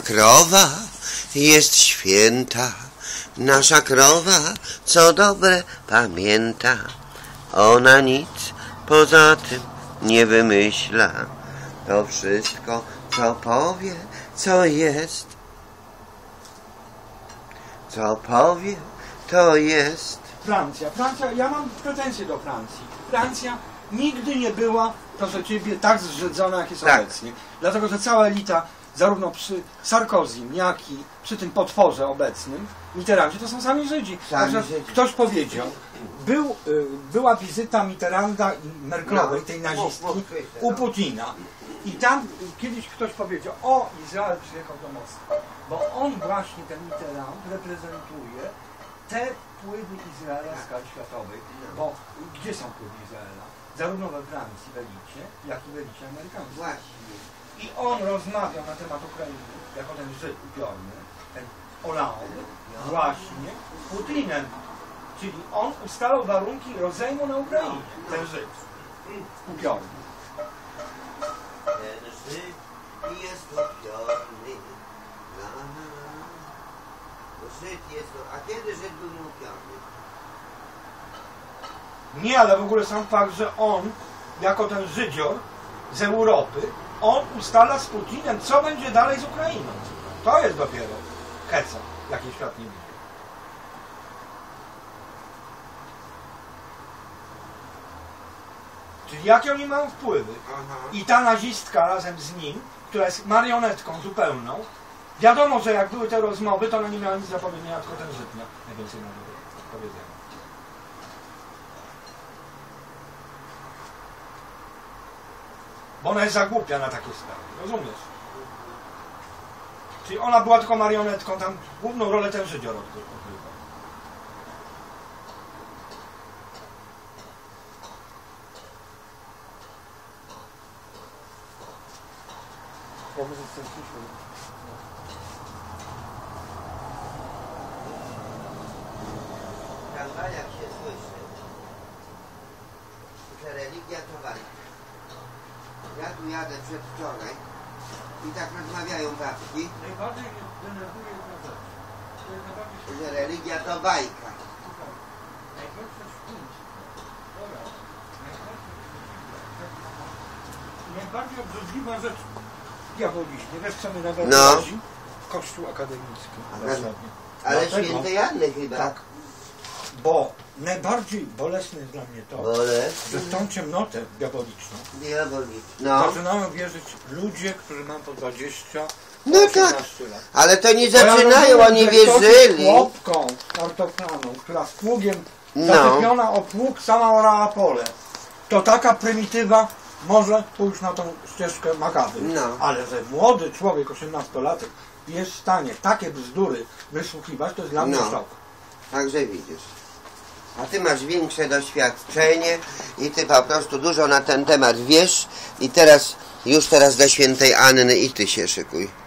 Krowa jest święta, nasza krowa, co dobre pamięta. Ona nic poza tym nie wymyśla. To wszystko, co powie, co jest. Co powie, to jest. Francja, ja mam pretensje do Francji. Francja nigdy nie była, proszę Ciebie, tak zrzedzona, jak jest obecnie. Dlatego, że cała elita, zarówno przy Sarkozym, jak i przy tym potworze obecnym, Mitterrandzie, to są sami Żydzi. Także ktoś powiedział, była wizyta Mitterranda i Merkelowej, tej nazistki, u Putina. I tam kiedyś ktoś powiedział, o, Izrael przyjechał do Moskwy, bo on właśnie, ten Mitterrand, reprezentuje te wpływy Izraela w skali światowej. Bo gdzie są wpływy Izraela? Zarówno we Francji, w elicie, jak i w elicie amerykańskiej. Właśnie. I on rozmawiał na temat Ukrainy, jako ten Żyd upiorny, ten Hollande, właśnie z Putinem. Czyli on ustalał warunki rozejmu na Ukrainie, ten Żyd upiorny. Ten Żyd jest upiorny. Żyd jest... A kiedy Żyd był nieupiorny? Nie, ale w ogóle sam fakt, że on, jako ten Żydzior z Europy, on ustala z Putinem, co będzie dalej z Ukrainą. To jest dopiero heca, jakiej świat nie widzi. Czyli jakie oni mają wpływy. I ta nazistka razem z nim, która jest marionetką zupełną, wiadomo, że jak były te rozmowy, to ona nie miała nic do powiedzenia, tylko ten Żyd miał najwięcej do powiedzenia. Bo ona jest za głupia na takie sprawy, rozumiesz? Czyli ona była tylko marionetką, tam główną rolę ten Żydzior odgrywał. W tramwajach się słyszy, że religia to walka. Ja tu jadę przedwczoraj i tak rozmawiają babki, Najbardziej mnie denerwuje jedna rzecz. że religia to bajka. Najgorsze sztuki. Dobra. Najbardziej obrzydliwa rzecz diabolicznie. Wiesz, co mnie nawet razi? Kościół akademicki. Ale Dlatego, świętej Anny chyba. Tak. Bo najbardziej bolesne jest dla mnie to, że w tą ciemnotę diaboliczną zaczynają wierzyć ludzie, którzy mają po 20, no 18 tak, lat. ale to nie zaczynają, oni wierzyli. Chłopką ortofraną, która z pługiem zaczepiona o pług sama orała pole. To taka prymitywa może pójść na tą ścieżkę makabry. Ale że młody człowiek, 18-latek, jest w stanie takie bzdury wysłuchiwać, to jest dla mnie szok. Także widzisz. A ty masz większe doświadczenie i ty po prostu dużo na ten temat wiesz i teraz, już teraz do świętej Anny i ty się szykuj.